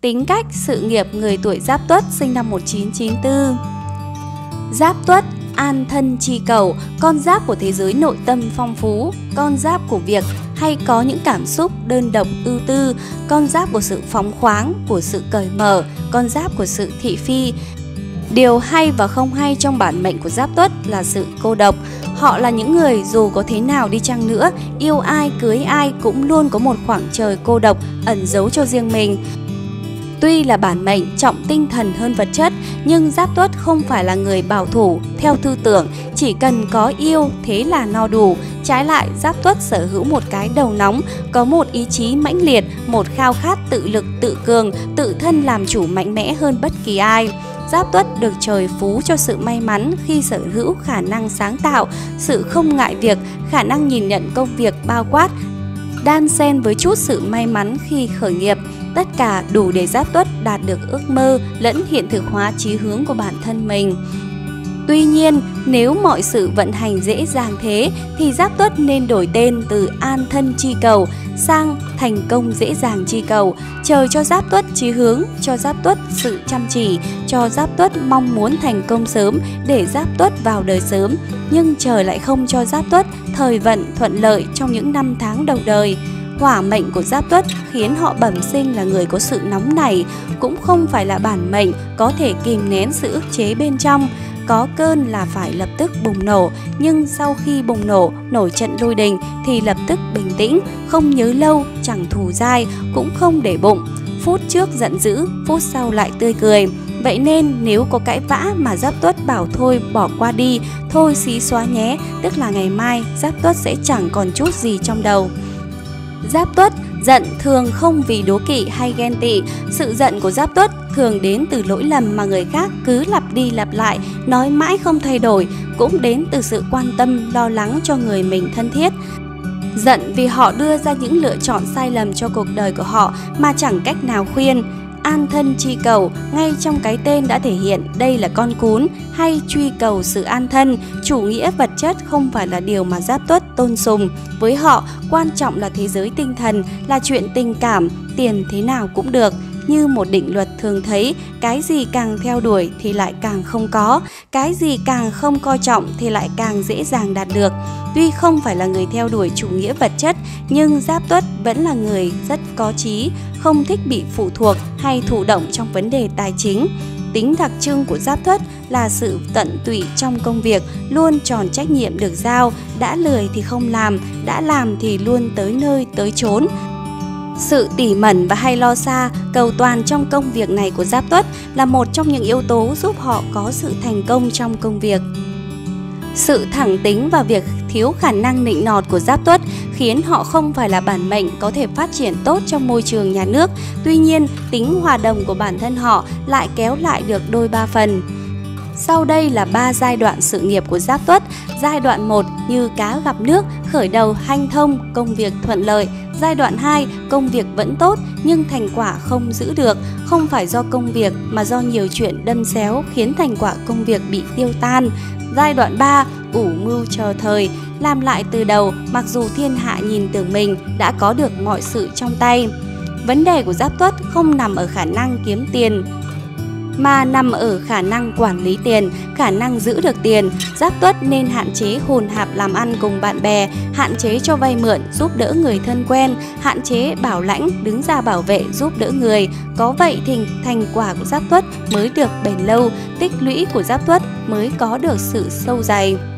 Tính cách, sự nghiệp người tuổi Giáp Tuất sinh năm 1994. Giáp Tuất, an thân chi cầu, con giáp của thế giới nội tâm phong phú, con giáp của việc hay có những cảm xúc đơn độc ưu tư, con giáp của sự phóng khoáng, của sự cởi mở, con giáp của sự thị phi. Điều hay và không hay trong bản mệnh của Giáp Tuất là sự cô độc. Họ là những người dù có thế nào đi chăng nữa, yêu ai, cưới ai cũng luôn có một khoảng trời cô độc ẩn giấu cho riêng mình. Tuy là bản mệnh trọng tinh thần hơn vật chất, nhưng Giáp Tuất không phải là người bảo thủ, theo tư tưởng, chỉ cần có yêu thế là no đủ. Trái lại, Giáp Tuất sở hữu một cái đầu nóng, có một ý chí mãnh liệt, một khao khát tự lực, tự cường, tự thân làm chủ mạnh mẽ hơn bất kỳ ai. Giáp Tuất được trời phú cho sự may mắn khi sở hữu khả năng sáng tạo, sự không ngại việc, khả năng nhìn nhận công việc bao quát, đan xen với chút sự may mắn khi khởi nghiệp. Tất cả đủ để Giáp Tuất đạt được ước mơ lẫn hiện thực hóa chí hướng của bản thân mình. Tuy nhiên, nếu mọi sự vận hành dễ dàng thế thì Giáp Tuất nên đổi tên từ an thân chi cầu sang thành công dễ dàng chi cầu. Trời cho Giáp Tuất chí hướng, cho Giáp Tuất sự chăm chỉ, cho Giáp Tuất mong muốn thành công sớm để Giáp Tuất vào đời sớm. Nhưng trời lại không cho Giáp Tuất thời vận thuận lợi trong những năm tháng đầu đời. Hỏa mệnh của Giáp Tuất khiến họ bẩm sinh là người có sự nóng nảy, cũng không phải là bản mệnh có thể kìm nén sự ức chế bên trong. Có cơn là phải lập tức bùng nổ, nhưng sau khi bùng nổ, nổi trận lôi đình thì lập tức bình tĩnh, không nhớ lâu, chẳng thù dai, cũng không để bụng. Phút trước giận dữ, phút sau lại tươi cười. Vậy nên nếu có cãi vã mà Giáp Tuất bảo thôi bỏ qua đi, thôi xí xóa nhé, tức là ngày mai Giáp Tuất sẽ chẳng còn chút gì trong đầu. Giáp Tuất giận thường không vì đố kỵ hay ghen tị. Sự giận của Giáp Tuất thường đến từ lỗi lầm mà người khác cứ lặp đi lặp lại, nói mãi không thay đổi, cũng đến từ sự quan tâm, lo lắng cho người mình thân thiết. Giận vì họ đưa ra những lựa chọn sai lầm cho cuộc đời của họ mà chẳng cách nào khuyên. An thân chi cầu, ngay trong cái tên đã thể hiện đây là con cún hay truy cầu sự an thân. Chủ nghĩa vật chất không phải là điều mà Giáp Tuất tôn sùng. Với họ, quan trọng là thế giới tinh thần, là chuyện tình cảm, tiền thế nào cũng được. Như một định luật thường thấy, cái gì càng theo đuổi thì lại càng không có, cái gì càng không coi trọng thì lại càng dễ dàng đạt được. Tuy không phải là người theo đuổi chủ nghĩa vật chất, nhưng Giáp Tuất vẫn là người rất có chí, không thích bị phụ thuộc hay thụ động trong vấn đề tài chính. Tính đặc trưng của Giáp Tuất là sự tận tụy trong công việc, luôn tròn trách nhiệm được giao, đã lười thì không làm, đã làm thì luôn tới nơi tới chốn. Sự tỉ mẩn và hay lo xa, cầu toàn trong công việc này của Giáp Tuất là một trong những yếu tố giúp họ có sự thành công trong công việc. Sự thẳng tính và việc thiếu khả năng nịnh nọt của Giáp Tuất khiến họ không phải là bản mệnh có thể phát triển tốt trong môi trường nhà nước. Tuy nhiên, tính hòa đồng của bản thân họ lại kéo lại được đôi ba phần. Sau đây là 3 giai đoạn sự nghiệp của Giáp Tuất. Giai đoạn 1 như cá gặp nước, khởi đầu hanh thông, công việc thuận lợi. Giai đoạn 2, công việc vẫn tốt nhưng thành quả không giữ được, không phải do công việc mà do nhiều chuyện đâm xéo khiến thành quả công việc bị tiêu tan. Giai đoạn 3, ủ mưu chờ thời, làm lại từ đầu mặc dù thiên hạ nhìn tưởng mình đã có được mọi sự trong tay. Vấn đề của Giáp Tuất không nằm ở khả năng kiếm tiền mà nằm ở khả năng quản lý tiền, khả năng giữ được tiền. Giáp Tuất nên hạn chế hồn hạp làm ăn cùng bạn bè, hạn chế cho vay mượn giúp đỡ người thân quen, hạn chế bảo lãnh đứng ra bảo vệ giúp đỡ người. Có vậy thì thành quả của Giáp Tuất mới được bền lâu, tích lũy của Giáp Tuất mới có được sự sâu dày.